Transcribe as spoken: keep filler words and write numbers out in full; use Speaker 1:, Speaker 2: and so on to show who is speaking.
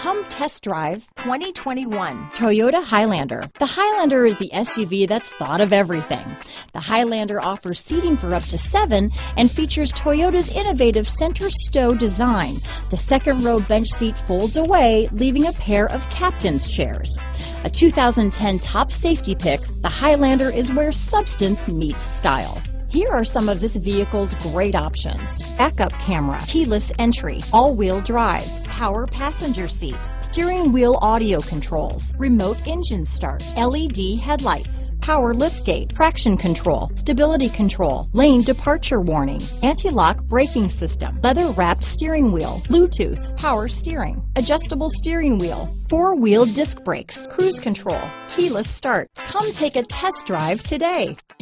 Speaker 1: Come test drive twenty twenty-one Toyota Highlander. The Highlander is the S U V that's thought of everything. The Highlander offers seating for up to seven and features Toyota's innovative center stow design. The second row bench seat folds away, leaving a pair of captain's chairs. A two thousand ten top safety pick, the Highlander is where substance meets style. Here are some of this vehicle's great options: backup camera, keyless entry, all-wheel drive, power passenger seat, steering wheel audio controls, remote engine start, L E D headlights, power liftgate, traction control, stability control, lane departure warning, anti-lock braking system, leather-wrapped steering wheel, Bluetooth, power steering, adjustable steering wheel, four-wheel disc brakes, cruise control, keyless start. Come take a test drive today.